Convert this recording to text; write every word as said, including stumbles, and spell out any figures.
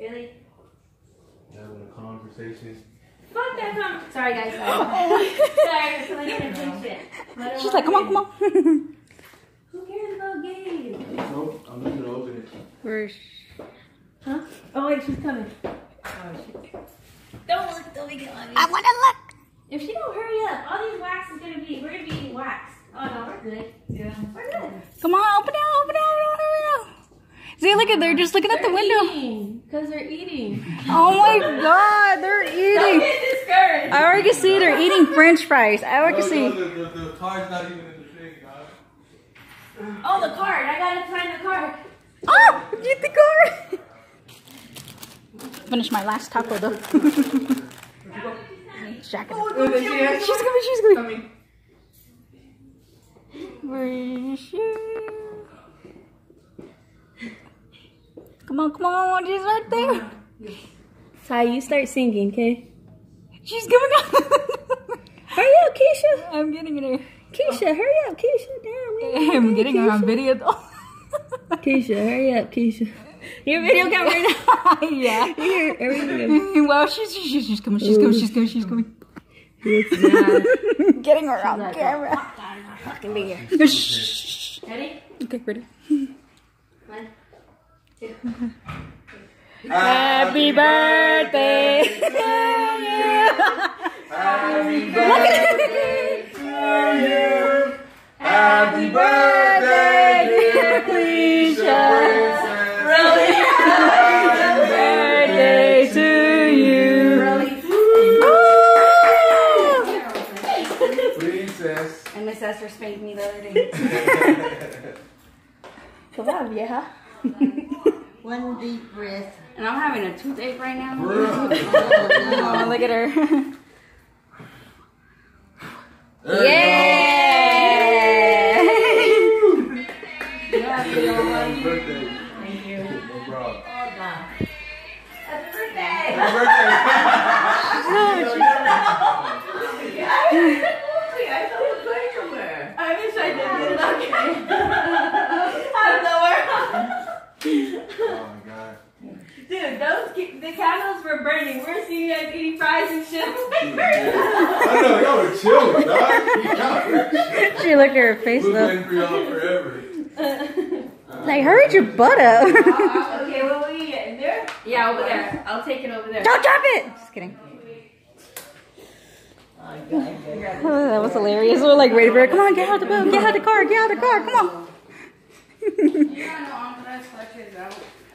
Really? Having a conversation. Fuck that con- Sorry, guys. Sorry. Sorry, I'm like attention. She's like, come on, come on. Who cares about games? Nope, I'm just gonna open it. Where's... Huh? Oh, wait, she's coming. Oh, shit. Don't look, don't make it obvious. I want to look. If she don't hurry up, all these wax is gonna be, we're gonna be eating wax. Oh no, we're good. Yeah. We're good. Come on, open it, open it, open it, open it. See, look at, they're just looking at the window. Because they're eating. Oh my God, they're Don't eating. get discouraged. I already can see they're eating French fries. I already can see. No, the, the, the card's not even in the thing, guys. Oh, the card. I gotta find the card. Oh, get the card. Finish my last taco though. Jacket. Oh, She's coming, she's coming. Where is she? Come on, come on, she's right there. Ty, you start singing, okay? She's coming up. Hurry up, Keisha. I'm getting her. Keisha, hurry up, Keisha. Damn, man. I'm getting her on video though. Keisha, hurry up, Keisha. Your video camera now. Yeah. You hear everything. Well, she's, she's, she's coming, she's coming, she's coming, she's coming. It's not. Getting her on camera. Fucking be here. Shh. Ready? Okay, ready. One, two. Happy birthday to you. Happy birthday to you. Happy birthday, dear Flisha. Really? Happy birthday to you. Princess. And Miss Esther spanked me the other day. Come on, vieja. One deep breath. And I'm having a toothache right now. Bruh. Oh, look at her. There Yeah! Happy birthday. Thank you. No problem. Oh, God. Happy birthday. Happy birthday. I wish I did it. Okay. Out of nowhere. Oh my God. Dude, those the candles were burning. We're seeing you guys eating fries and shit. I know, y'all were chilling, dog. Y'all were She looked at her face We've though. been for y'all forever. Like, hurry your butt up. Okay, what will you get in there? Yeah, over there. I'll take it over there. Don't drop it! Just kidding. Oh, that was hilarious. We're like ready for it. Come on, get out the boat. Get out the car. Get out the car. Come on.